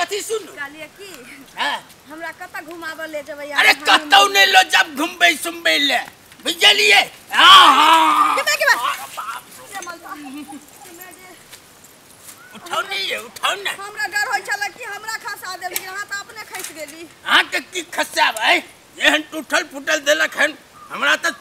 कथी सुनू कालिया की हां हमरा कता घुमाबे ले जबै यार अरे कतौ नै लो जब घुमबै सुमबै ले बुझलिए हां हां के बात उठाओ नहीं है उठाओ ना हमरा डर होय छला कि हमरा खसा देब लेकिन हां त अपने खस गेली हां के की खसाब है एहन टूटल फुटल देलक हन हमरा त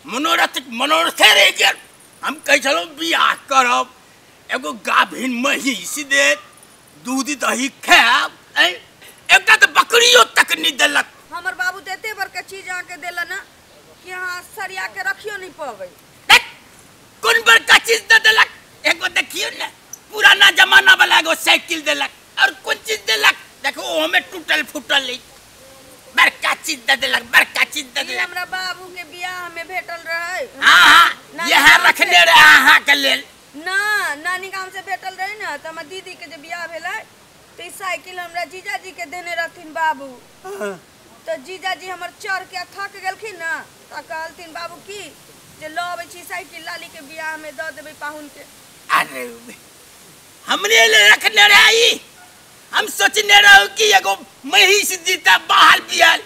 मनोरथे रह गेल हम कह छलो बियाह करब एगो गाभिन महिष दे दूध दही खाब एकटा त बकरियो तक नहीं देलक हमर बाबू देते बर के चीज आके देला ना कि हां सरिया के रखियो नहीं पावे कौन बड़का चीज दे देलक एगो देखियो ना पुराना जमाना वाला एगो साइकिल देलक और कौन चीज देलक देखो ओमे टूटल फुटल बड़का चीज दे देलक बड़का चीज दे देलक हमरा बाबू के बियाह में भेटल रहे हां हां यहां रखने रहे हां के लेल ना नानी गांव से भेटल रहे ना त हमर दीदी के जे बियाह भेलै त ई साइकिल हमरा जीजाजी के देने रहथिन बाबू तो जीजाजी हमर चढ़ के थक गेलखिन ना त कहलथिन बाबू की जे ल आबै छी साइकिल लाली के बियाह में द देबै पाहुन के अरे हमरे ले रखने रही हम सोचने रहो कि एगो महिष जीता बाहर बियाल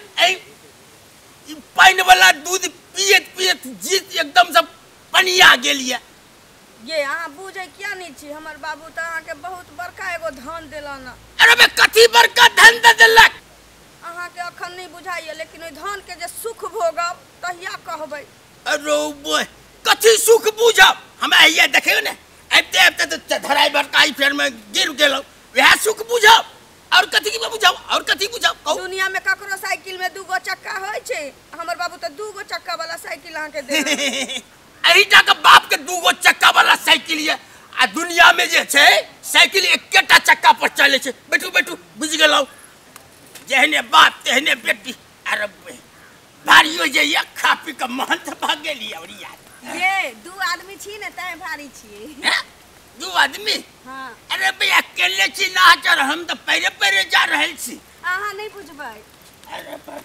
ई पाइन वाला दूध पियत पियत जीत एकदम से पनिया गेलिए ये अहाँ बुझे क्या नहीं छी हमर बाबू त अहाँ के बहुत बड़का एगो धन देलन अरे बे कथी बड़का धन दे देलक अहाँ के अखन नहीं बुझाइए लेकिन ओइ धन के जे सुख भोगब तहिया कहबै अरे बोय कथी सुख बुझब हम आइए देखियो ने आबते आबते तो धराई बड़काई फेर में गिर गेलो वह सुख बुझब और कथी की बुझब और कथी बुझब दुनिया में ककरो साइकिल में दूगो चक्का होय छे हमर बाबू त दूगो चक्का वाला साइकिल अहाँ के दे एहिटा के बाप के दूगो चक्का वाला साइकिल है आ दुनिया में जे छे साइकिल एकेटा चक्का पर चले छे बैठू बैठू बुझ गेलौ जेहने बाप तेहने बेटी अरे भारी हो जाइए खा पी के महंत भाग गेली और यार ये दू आदमी छी ने तै भारी छी दू आदमी हां अरे बे अकेले छी ना चर हम तो पैरे पैरे जा रहल छी अहाँ नहीं बुझबै अरे पर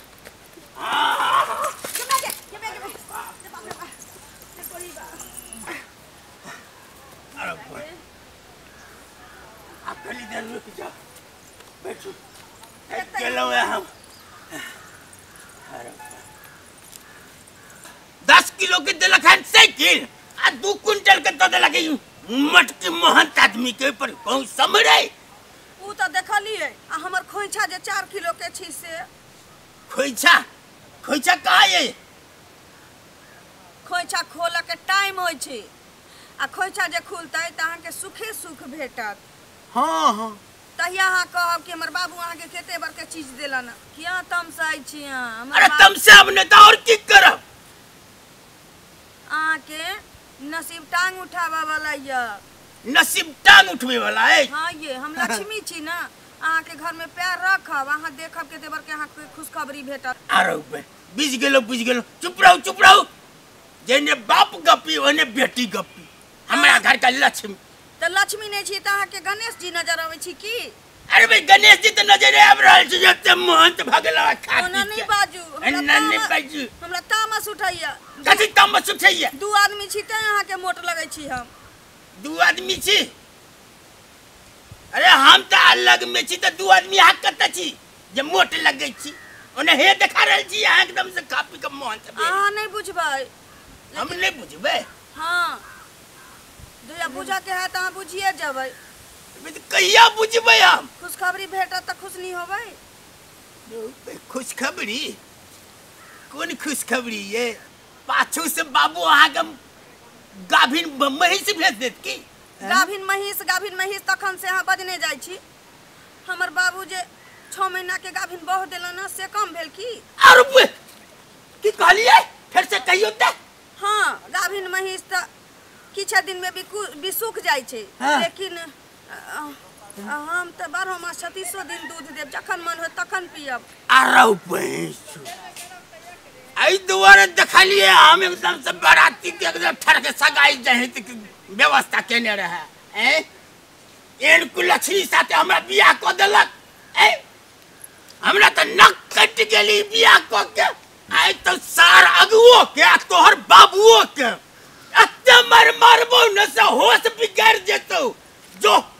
अकेली देर रुक जा बैठो चलो हम 10 किलो के देलक हन साइकिल आ 2 क्विंटल के तो देलक मटकी महंत आदमी के पर कहूं समरे ऊ त देखलिए आ हमर खोइछा जे 4 किलो के छी से खोइछा खोइछा कहाँ है खोइछा खोला के टाइम होय छै आ खोइछा जे खुलतै त अहाँ के सुखे सुख भेटत हां हां तहिया अहाँ कहब कि हमर बाबू अहाँ के केते बर के चीज देलन किया तमसाई छी अहाँ अरे तमसाब ने त और की करब अहाँ के नसीब टांग उठावा वाला या नसीब टांग उठवे वाला है हां ये हम लक्ष्मी छी ना अहाँ के घर में पैर रखब अहाँ देखब केते बर के अहाँ के खुशखबरी भेटत अरे बुझ गेलो चुप रहो जेने बाप गप्पी ओने बेटी गप्पी हमरा घर का लक्ष्मी त लक्ष्मी नहीं छी त अहाँ के गणेश जी नजर आवे छी की अरे भाई गणेश जी तो नजर आब रहल छी जते महंत भगला खा ओना नहीं बाजू हमरा तामस उठाइया कथी तामस उठाइया दू आदमी छी त अहाँ के मोट लगै छी हम दू आदमी छी अरे हम त अलग में छी त दू आदमी हाथ कत छी जे मोट लगै छी ओने हे देखा रहल छी अहाँ एकदम से खा पी के महंत अहाँ नहीं बुझबै हम नहीं बुझबै हां दुया बुझा के है त अहाँ बुझिए जबै कहिया बुझबै हम खुशखबरी भेटत त खुशनी होबै खुशखबरी कौन खुशखबरी ये पाछू से बाबू अहाँ के गाभिन महिष भेज देत की गाभिन महिष तखन से अहाँ बजने जाइ छी हमर बाबू जे 6 महीना के गाभिन बह देलन ना से कम भेल की अरे की कहलिए फिर से कहियो त हां गाभिन महिष त किछ दिन में भी सूख जाइ छै लेकिन हम त 12 मास 36 दिन दूध देब जखन मन हो तखन पियब अरे भैंस आई दुआरे देखलिए हम एकदम से बाराती के एकदम ठर के सगाई जहे व्यवस्था केने रहे एन कुलछनी साथे हमरा बियाह क देलक हमरा त नक कट गेली बियाह क के आई तो सार अगुओ के तोहर बाबुओ के अत्ते मारबो न से होश बिगड़ जेतो जो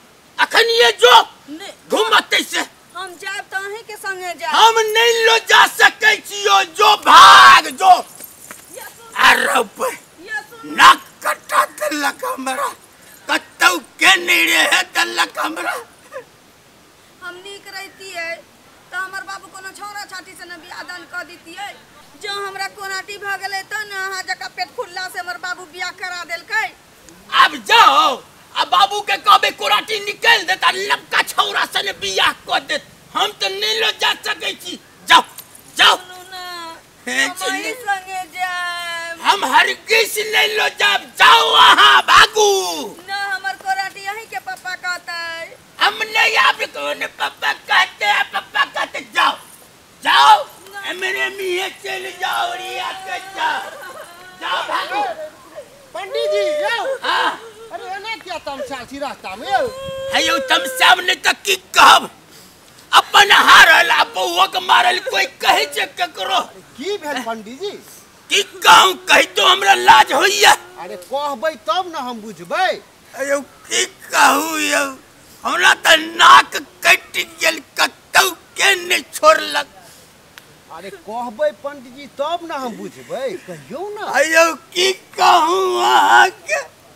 अखन ये जो नहीं, घूमते से हम जाब तो अहीं के संगे जाब। हम नहीं लो जा सके छियो, जो भाग जो। ये सुन, अरे ये सुन। नाक कटा दलक हमरा, कतौ के नहीं रहे दलक हमरा। हम नीक रहती है तो हमर बाबू कोनो छौरा छाटी से न बियाह दान कर देती है। जो हमरा कोनाटी भ गेले त न अहाँ जका पेट खुल्ला से हमर बाबू बियाह करा देलकै। अब जाओ, अब बाबू के कहबे कोराटी निकल देता, लबका छौरा से ने बियाह कर दे। हम तो नहीं लो जा सके छी। जाओ जाओ, सुनू ना, हैं, हम चलिए। अहीं संगे जाब। हम हरगिज नहीं लो जा। जाओ वहाँ भागू। न हमर कोराटी अहीं के पापा कहतै। हम नहीं आप कौन पापा कहते हैं, पापा कहते। जाओ जाओ, मेरे मियाँ चल जाओ रिया के जाओ। जाओ भागो। पंडित जी यो, हाँ अरे एना क्या तमसा छी रास्ता में यो? है यो तुम सब ने तो की कहब, अपन हारल आ बउआ के मारल कोई कहे जे ककरो की भेल पंडित जी? की कहूं, कहि तो हमरा लाज होइया। अरे कहबै तब न हम बुझबै। अयो की कहूं यो, हमरा त नाक कट गेल, कतौ के नहीं छोड़लक। अरे कहबै पंडित जी तब न हम बुझबै, कहियो न। अयो की कहूं अहाँ के,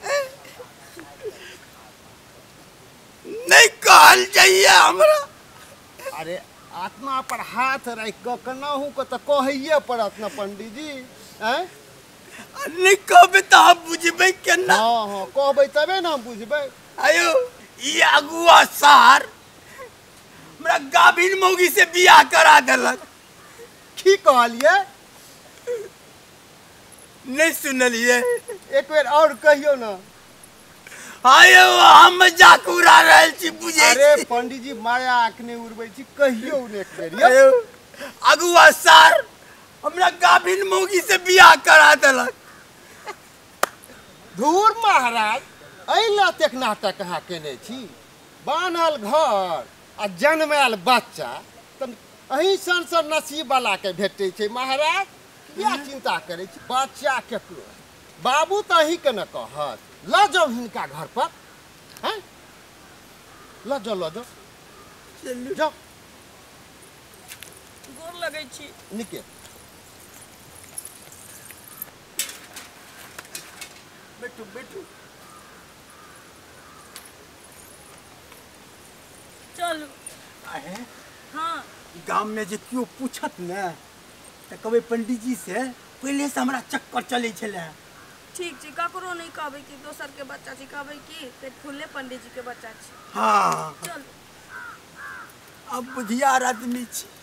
नहीं कहल जाइए हमरा। अरे आत्मा पर हाथ रख के केनाहू के त कहैये पड़त न पंडित जी, हैं? नहीं कहबे तो आप बुझबे केना। हाँ हाँ कहबै तबे न हम बुझबै। अयो ये अगुआ सार हमरा गाभिन मौगी से बियाह करा देलक। की कहलिए? नहीं सुनलिए? एक बेर और कहियो न। आयो हम मजाक उड़ा रहल छी, बुझे अरे छी। पंडित जी माया आँखने उड़बै छी, कहियो न एक बेर यो। अयो अगुआ सार हमरा गाभिन मौगी से बियाह करा देलक। धूर महाराज, अइला तेक नाटक अहाँ केने छी। बान्हल घर आ जन्मायल बच्चा त अहीं सन नसीब वाला के भेटै छै महाराज। क्या चिंता करै छी? बच्चा केकरो, बाबू त अहीं के न कहत। ल जाओ हिनका घर पर, हैं? ल जाओ जाओ। गोर लगै छी। निके बैठू बैठू। चलू। आहे हाँ, गांव में जे क्यों पूछत न त कहबे पंडित जी से पहले से हमरा चक्कर चले छले। ठीक छी, ककरो नहीं कहबै कि दोसर के बच्चा छी, कहबै कि पेट खुल्ले पंडित जी के बच्चा छी। हाँ चलू। अब बुधियार आदमी छी।